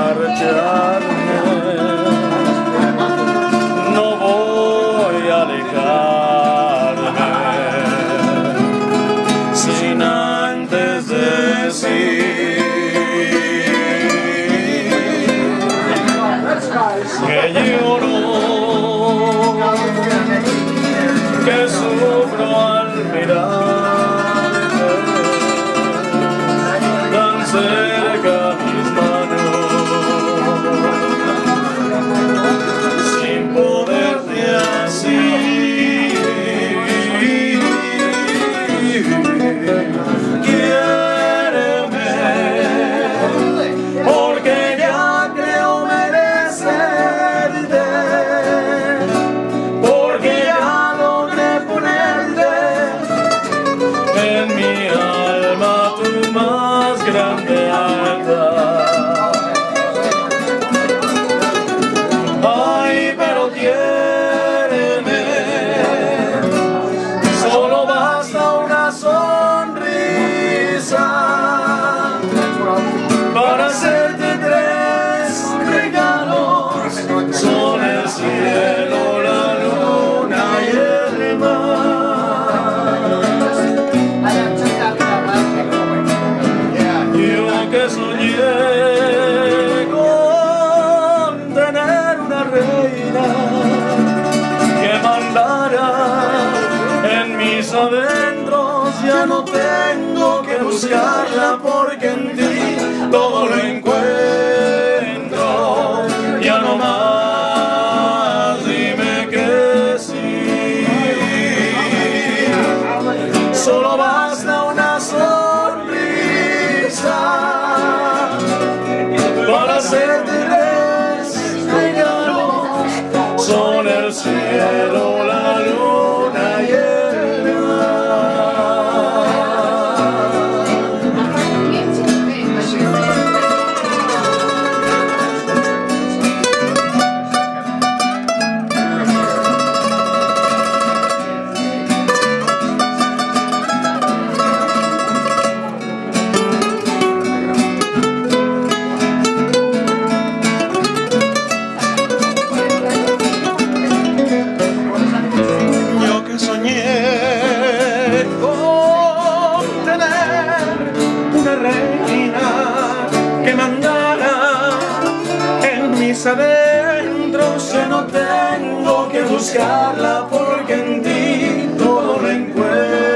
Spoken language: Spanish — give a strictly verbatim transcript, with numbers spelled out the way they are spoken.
marcharme, no voy a alejarme sin antes decir que lloro, que sufro al mirarte tan cerca mis manos, sin poderte así. Quiéreme, porque ya creo merecerte, porque ya logré ponerte en mi alma tu más grande altar. Ay, pero quiéreme, solo basta una sonrisa para hacerte tres regalos: son el cielo, la luna y el mar. Yo que soñé con tener una reina que mandara en mis adentros, ya no tengo que buscarla porque en ti todo lo encuentro. Ya no más dime que sí, solo basta una sonrisa para hacerte tres regalos: son el cielo, la luna y el mar. Que mandara en mis adentros, ya no tengo que buscarla porque en ti todo lo encuentro.